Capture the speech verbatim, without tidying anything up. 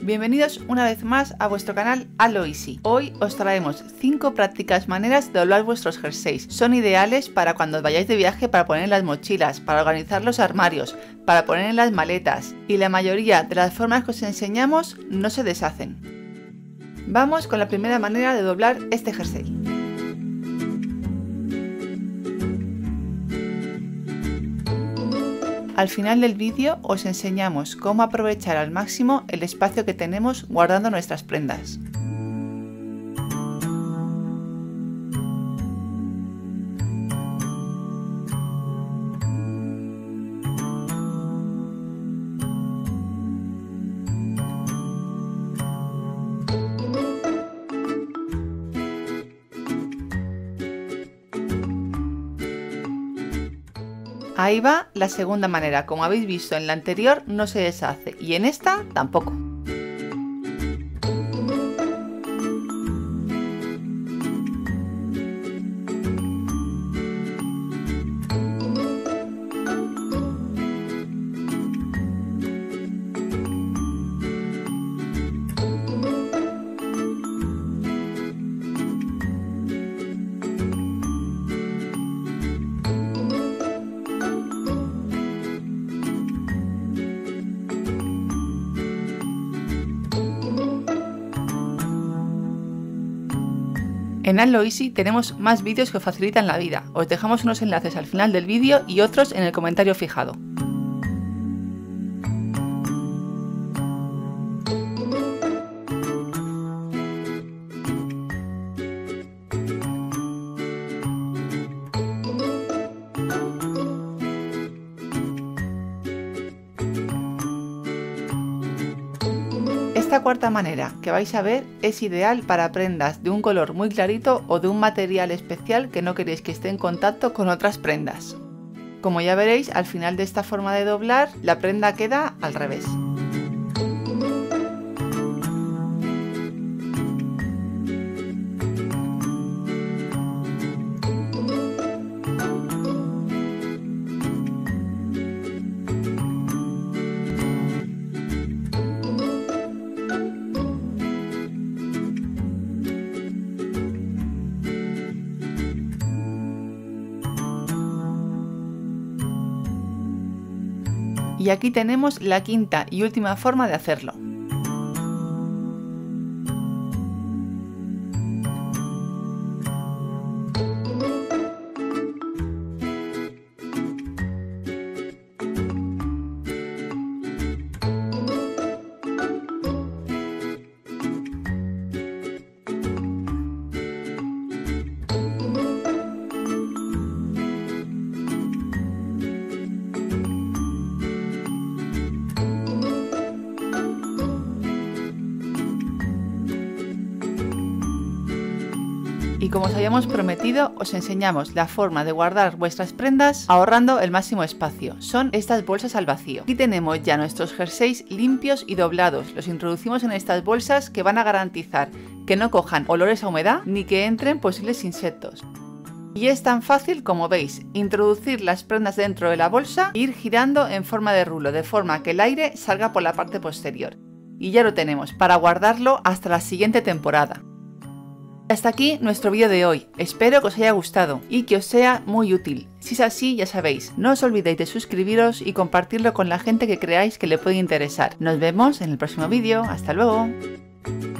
Bienvenidos una vez más a vuestro canal Halo Easy. Hoy os traemos cinco prácticas maneras de doblar vuestros jerseys. Son ideales para cuando vayáis de viaje, para poner en las mochilas, para organizar los armarios, para poner en las maletas, y la mayoría de las formas que os enseñamos no se deshacen. Vamos con la primera manera de doblar este jersey. Al final del vídeo os enseñamos cómo aprovechar al máximo el espacio que tenemos guardando nuestras prendas. Ahí va la segunda manera. Como habéis visto en la anterior no se deshace y en esta tampoco. En Halo Easy tenemos más vídeos que os facilitan la vida. Os dejamos unos enlaces al final del vídeo y otros en el comentario fijado. Esta cuarta manera que vais a ver es ideal para prendas de un color muy clarito o de un material especial que no queréis que esté en contacto con otras prendas. Como ya veréis, al final de esta forma de doblar, la prenda queda al revés. Y aquí tenemos la quinta y última forma de hacerlo. Y como os habíamos prometido, os enseñamos la forma de guardar vuestras prendas ahorrando el máximo espacio. Son estas bolsas al vacío. Aquí tenemos ya nuestros jerseys limpios y doblados. Los introducimos en estas bolsas que van a garantizar que no cojan olores a humedad ni que entren posibles insectos. Y es tan fácil como veis, introducir las prendas dentro de la bolsa e ir girando en forma de rulo, de forma que el aire salga por la parte posterior. Y ya lo tenemos para guardarlo hasta la siguiente temporada. Hasta aquí nuestro vídeo de hoy, espero que os haya gustado y que os sea muy útil. Si es así, ya sabéis, no os olvidéis de suscribiros y compartirlo con la gente que creáis que le puede interesar. Nos vemos en el próximo vídeo, hasta luego.